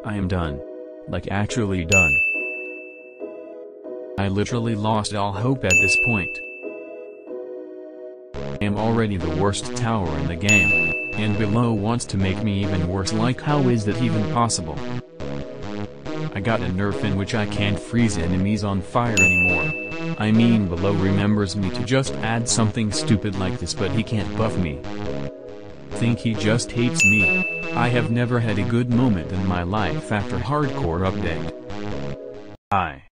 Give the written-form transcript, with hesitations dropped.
I am done. Like actually done. I literally lost all hope at this point. I am already the worst tower in the game, and below wants to make me even worse. Like, how is that even possible? I got a nerf in which I can't freeze enemies on fire anymore. I mean, below remembers me to just add something stupid like this, but he can't buff me. Think he just hates me. I have never had a good moment in my life after hardcore update.